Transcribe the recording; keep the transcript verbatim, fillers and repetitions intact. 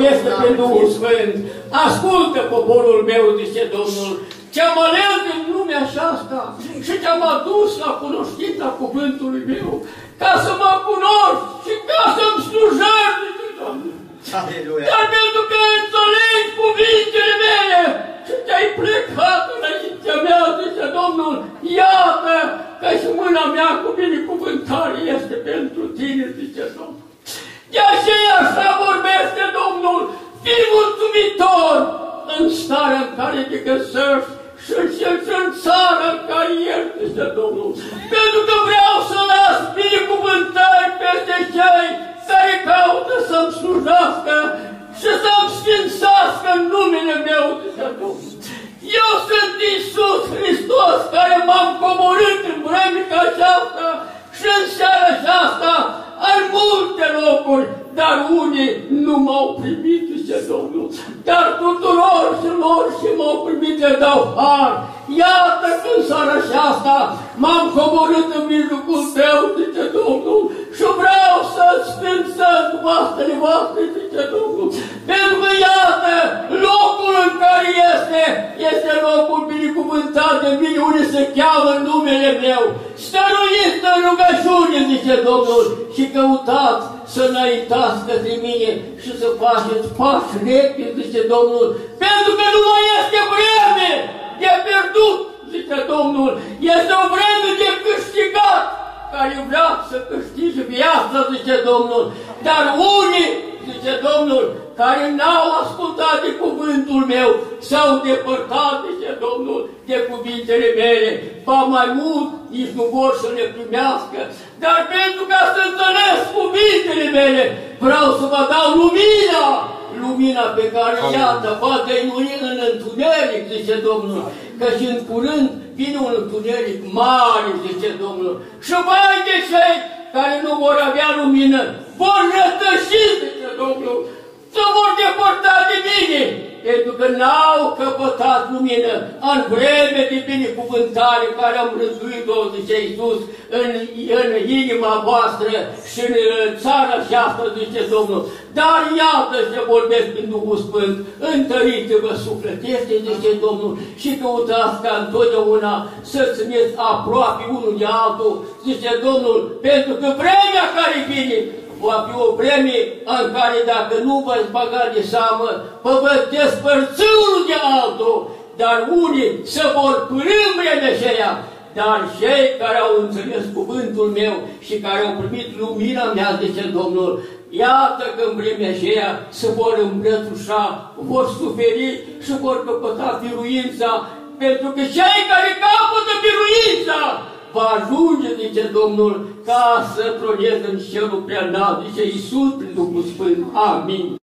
este pe Duhul Sfânt. Ascultă poporul meu, zice Domnul, ce-am ales din lumea aceasta și ce-am adus la cunoștința cuvântului meu, ca să mă cunoști și ca să-mi slujești, zice Domnul. Aleluia. Dar pentru că înțelegi cuvintele mele și te-ai plecat înaintea mea, zice Domnul, iată că și mâna mea cu binecuvântare este pentru tine, zice Domnul. De aceea așa vorbește Domnul, fii mulțumitor în starea în care te găsești și în țara în care ești, zice Domnul. Pentru că vreau să las binecuvântări peste cei care caută să-mi slujească și să-mi sfințească numele meu, zice Domnul. Eu sunt Iisus Hristos care m-am coborât în vremea aceasta și în seara aceasta în multe locuri, dar unii nu m-au primit, zice Domnul. Dar tuturor celor ce m-au primit le dau har. Iată că în seara aceasta m-am coborât în mijlocul tău, zice Domnul, și vreau să-ți sfințesc voastrele voastre, zice Domnul. Pentru că iată, locul în care este, este locul binecuvântat de mine, unde se cheamă numele meu. Stăruiți în rugăciune, zice Domnul, și căutați să înaintați către mine și să faceți pași repede, zice Domnul, pentru că nu mai este vreme de pierdut, zice Domnul, este o vreme de câștigat, care vrea să câștige viața, zice Domnul, dar unii, zice Domnul, care n-au ascultat de cuvântul meu, s-au depărtat, zice Domnul, de cuvintele mele, ba mai mult, nici nu vor să le primească, dar pentru ca să înțelegi cuvintele mele, vreau să vă dau lumina, lumina pe care, iată, va dăinui în întuneric, zice Domnul, că și în curând vine un întuneric mare, zice Domnul, și vai de cei care nu vor avea lumină, vor rătăși, zice Domnul, să vor depărta de mine, pentru că n-au căpătat lumină în vreme de binecuvântare care am rânduit-o, zice Iisus, în, în inima voastră și în țara aceasta, zice Domnul. Dar iată ce vorbesc prin Duhul Sfânt, întăriți-vă sufletește, zice Domnul, și căutați ca întotdeauna să țineți aproape unul de altul, zice Domnul, pentru că vremea care vine va fi o vreme în care dacă nu v-ați băga de seamă, vă veți despărți unul de altul, dar unii se vor pârî în vremea aceea. Dar cei care au înțeles cuvântul meu și care au primit lumina mea, zice Domnul, iată că în vremea aceea se vor îmbrățușa, vor suferi și vor căpăta biruința, pentru că cei care capătă biruința va ajunge, zice Domnul, ca să troneze în cerul prea înalt, zice Iisus prin Duhul Sfânt. Amin.